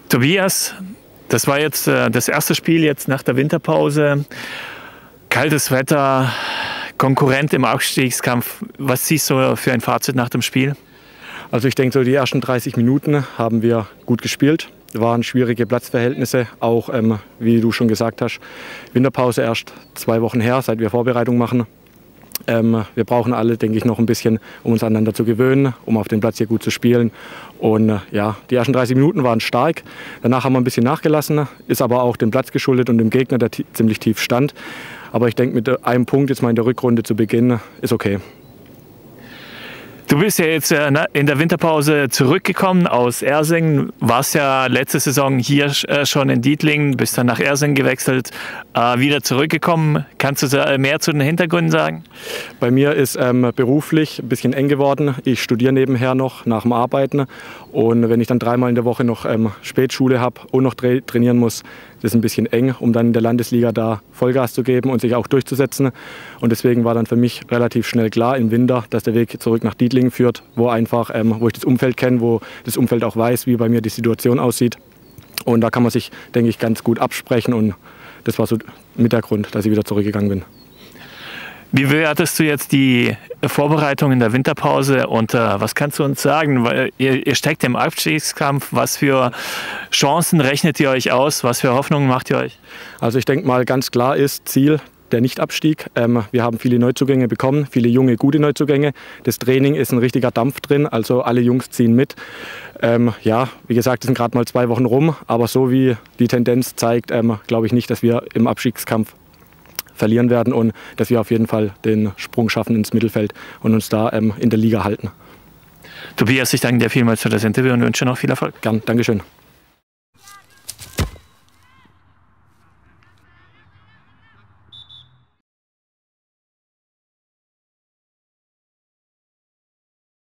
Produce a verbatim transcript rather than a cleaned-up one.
Tobias, das war jetzt äh, das erste Spiel jetzt nach der Winterpause. Kaltes Wetter, Konkurrent im Abstiegskampf. Was siehst du für ein Fazit nach dem Spiel? Also ich denke, so die ersten dreißig Minuten haben wir gut gespielt. Waren schwierige Platzverhältnisse, auch ähm, wie du schon gesagt hast, Winterpause erst zwei Wochen her, seit wir Vorbereitung machen. Ähm, wir brauchen alle, denke ich, noch ein bisschen, um uns aneinander zu gewöhnen, um auf dem Platz hier gut zu spielen. Und äh, ja, die ersten dreißig Minuten waren stark. Danach haben wir ein bisschen nachgelassen, ist aber auch dem Platz geschuldet und dem Gegner, der ziemlich tief stand. Aber ich denke, mit einem Punkt jetzt mal in der Rückrunde zu beginnen, ist okay. Du bist ja jetzt in der Winterpause zurückgekommen aus Ersingen, warst ja letzte Saison hier schon in Dietling, bist dann nach Ersingen gewechselt, wieder zurückgekommen. Kannst du mehr zu den Hintergründen sagen? Bei mir ist ähm, beruflich ein bisschen eng geworden. Ich studiere nebenher noch nach dem Arbeiten und wenn ich dann dreimal in der Woche noch ähm, Spätschule habe und noch tra trainieren muss, das ist ein bisschen eng, um dann in der Landesliga da Vollgas zu geben und sich auch durchzusetzen. Und deswegen war dann für mich relativ schnell klar im Winter, dass der Weg zurück nach Dietling führt, wo einfach, ähm, wo ich das Umfeld kenne, wo das Umfeld auch weiß, wie bei mir die Situation aussieht. Und da kann man sich, denke ich, ganz gut absprechen und das war so mit der Grund, dass ich wieder zurückgegangen bin. Wie bewertest du jetzt die Vorbereitung in der Winterpause und äh, was kannst du uns sagen? Weil ihr, ihr steckt im Abstiegskampf. Was für Chancen rechnet ihr euch aus? Was für Hoffnungen macht ihr euch? Also ich denke mal, ganz klar ist Ziel der Nichtabstieg. Ähm, wir haben viele Neuzugänge bekommen, viele junge, gute Neuzugänge. Das Training ist ein richtiger Dampf drin, also alle Jungs ziehen mit. Ähm, ja, wie gesagt, es sind gerade mal zwei Wochen rum, aber so wie die Tendenz zeigt, ähm, glaube ich nicht, dass wir im Abstiegskampf verlieren werden und dass wir auf jeden Fall den Sprung schaffen ins Mittelfeld und uns da ähm, in der Liga halten. Tobias, ich danke dir vielmals für das Interview und wünsche noch viel Erfolg. Gern, Dankeschön.